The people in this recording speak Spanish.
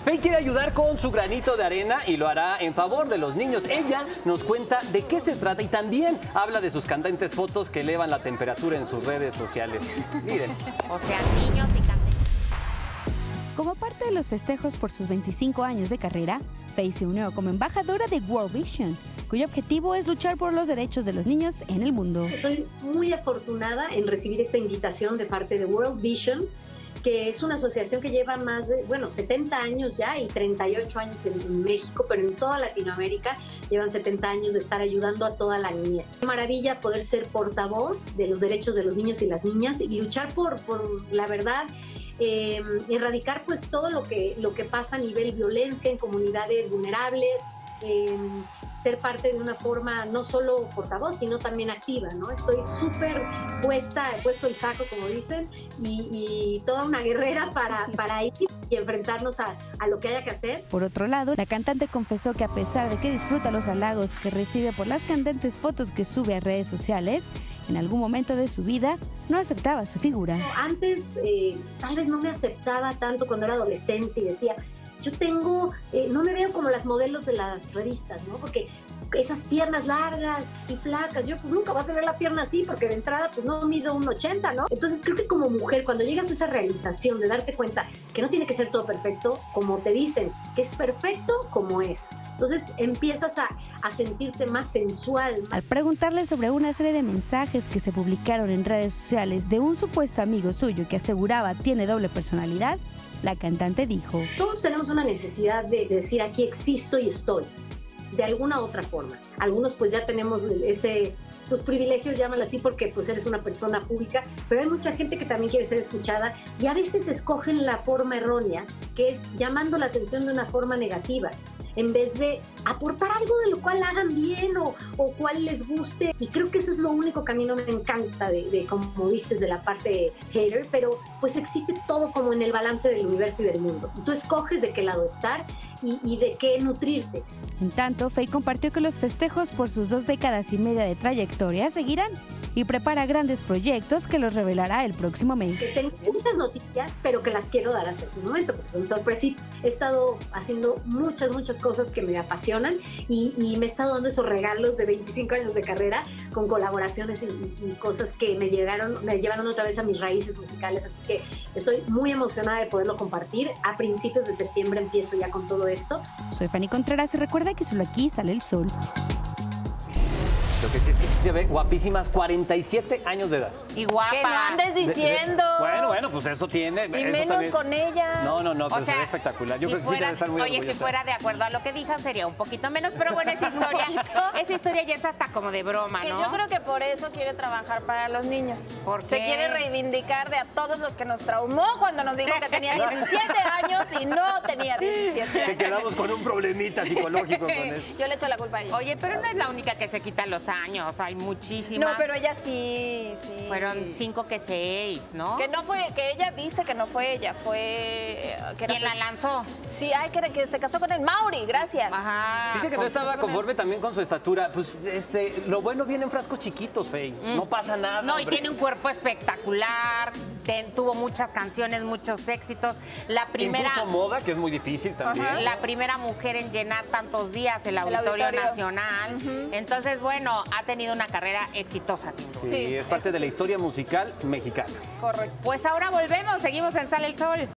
Faye quiere ayudar con su granito de arena y lo hará en favor de los niños. Ella nos cuenta de qué se trata y también habla de sus candentes fotos que elevan la temperatura en sus redes sociales. Miren. O sea, niños y candentes. Como parte de los festejos por sus 25 años de carrera, Faye se unió como embajadora de World Vision, cuyo objetivo es luchar por los derechos de los niños en el mundo. Soy muy afortunada en recibir esta invitación de parte de World Vision, que es una asociación que lleva más de, 70 años ya y 38 años en México, pero en toda Latinoamérica llevan 70 años de estar ayudando a toda la niñez. Qué maravilla poder ser portavoz de los derechos de los niños y las niñas y luchar por la verdad, erradicar pues todo lo que pasa a nivel violencia en comunidades vulnerables, ser parte de una forma no solo portavoz, sino también activa, ¿no? Estoy súper he puesto el saco, como dicen, y toda una guerrera para ir y enfrentarnos a lo que haya que hacer. Por otro lado, la cantante confesó que a pesar de que disfruta los halagos que recibe por las candentes fotos que sube a redes sociales, en algún momento de su vida no aceptaba su figura. Antes tal vez no me aceptaba tanto cuando era adolescente y decía, yo no me veo como las modelos de las revistas, ¿no? Porque esas piernas largas y flacas, yo pues nunca voy a tener la pierna así porque de entrada pues no mido 1,80, ¿no? Entonces creo que como mujer, cuando llegas a esa realización de darte cuenta que no tiene que ser todo perfecto, como te dicen, que es perfecto como es. Entonces empiezas a sentirte más sensual. Al preguntarle sobre una serie de mensajes que se publicaron en redes sociales de un supuesto amigo suyo que aseguraba tiene doble personalidad, la cantante dijo: todos tenemos una necesidad de decir aquí existo y estoy, de alguna otra forma. Algunos pues ya tenemos tus privilegios, llámalo así, porque pues eres una persona pública, pero hay mucha gente que también quiere ser escuchada y a veces escogen la forma errónea, que es llamando la atención de una forma negativa, en vez de aportar algo de lo cual hagan bien o cual les guste. Y creo que eso es lo único que a mí no me encanta de como dices, de la parte hater, pero pues existe todo como en el balance del universo y del mundo. Tú escoges de qué lado estar y de qué nutrirte. En tanto, Faye compartió que los festejos por sus 2 décadas y media de trayectoria seguirán y prepara grandes proyectos que los revelará el próximo mes. Tengo muchas noticias, pero que las quiero dar hasta ese momento, porque son sorpresitas. He estado haciendo muchas cosas que me apasionan y me he estado dando esos regalos de 25 años de carrera con colaboraciones y cosas que me llevaron otra vez a mis raíces musicales, así que estoy muy emocionada de poderlo compartir. A principios de septiembre empiezo ya con todo esto. Soy Fanny Contreras y recuerda que solo aquí sale el sol. Lo que sí es que sí se ve guapísimas, 47 años de edad. Y guapa. Que no andes diciendo. Bueno, pues eso tiene. Y eso menos también. con ella. No, pero O sea, se ve espectacular. Yo si creo que sí debe estar muy oye, si orgullosa. fuera de acuerdo a lo que dijo, sería un poquito menos, pero bueno, esa historia ya es hasta como de broma, Que ¿no? yo creo que por eso quiere trabajar para los niños. ¿Por Se qué? quiere reivindicar de a todos los que nos traumó cuando nos dijo que tenía 17 años y no tenía 17 Que años. quedamos con un problemita psicológico con eso. Yo le echo la culpa a ella. Oye, pero no es la única que se quita los años, hay muchísimas. No, pero ella sí. Fueron 5 que 6, ¿no? Que no fue, que ella dice que no fue ella, fue... que era ¿Quién la lanzó? Sí, que se casó con el Mauri, gracias. Ajá. Dice que no estaba conforme también con su estatura. Pues lo bueno viene en frascos chiquitos, Faye. No pasa nada. No, y hombre. tiene un cuerpo espectacular, tuvo muchas canciones, muchos éxitos. La primera... Incluso moda, que es muy difícil también. Ajá. La primera mujer en llenar tantos días el Auditorio Nacional. Entonces, bueno, ha tenido una carrera exitosa, sin duda. Sí, es parte de la historia musical mexicana. Correcto. Pues ahora volvemos, seguimos en Sale el Sol.